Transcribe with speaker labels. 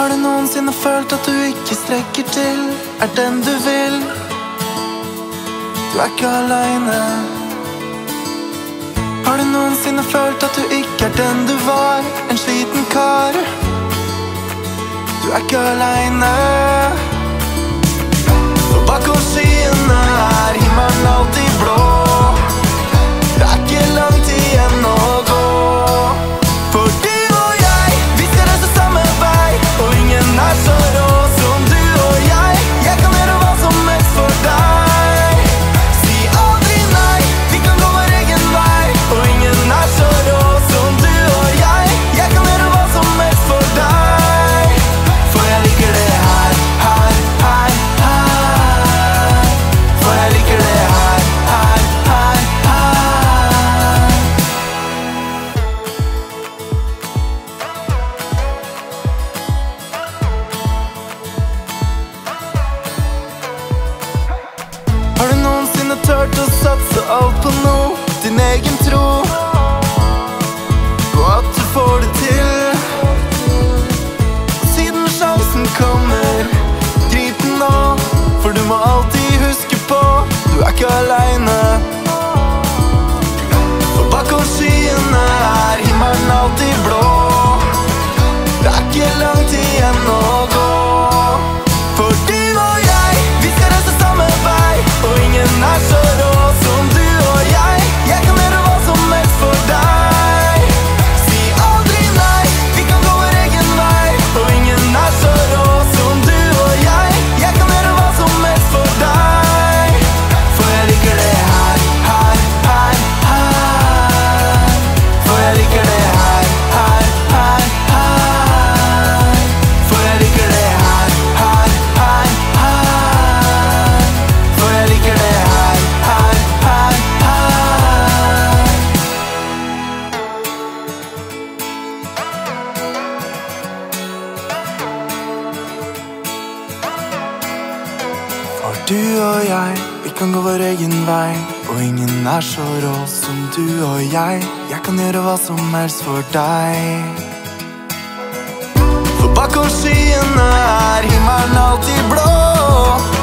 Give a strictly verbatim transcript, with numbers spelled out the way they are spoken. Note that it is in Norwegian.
Speaker 1: Har du noensinne følt at du ikke strekker til? Er den du vil? Du er ikke alene. Har du noensinne følt at du ikke er den du var? En sliten kar. Du er ikke alene. For bakom skyene er himmelen alltid blå. Det er ikke langt igjen å gå. For du og jeg, vi skal reise samme vei. Og ingen er så rå som du og jeg. Jeg kan gjøre hva som helst for deg. Si aldri nei, vi kan gå vår egen vei. Og ingen er så rå som du og jeg. Jeg kan gjøre hva som helst for deg. For jeg liker det her, her, her, her. For jeg liker det her, her, her, her. Har du noensinne tørt å satse alt på noe? Din egen tro på at du får det til. Siden sjansen kommer, grip den nå. For du må alltid huske på, du er ikke alene. For bakom skyene er himmelen alltid blå. Det er ikke langt igjen å gå. For du og jeg, vi skal reise samme vei. Og ingen er så rå som du og jeg. Jeg kan gjøre hva som helst for deg. Si aldri nei, vi kan gå vår egen vei. Og ingen er så rå som du og jeg. Jeg kan gjøre hva som helst for deg. For jeg liker det her, her, her, her. For jeg liker det her, her, her, her. For jeg liker det her, her, her, her. For jeg liker det her, her, her, her. For du og jeg, vi kan gå vår egen vei. Og ingen er så rå som du og jeg. Jeg kan gjøre hva som helst for deg. For bakom skyene er himmelen alltid blå.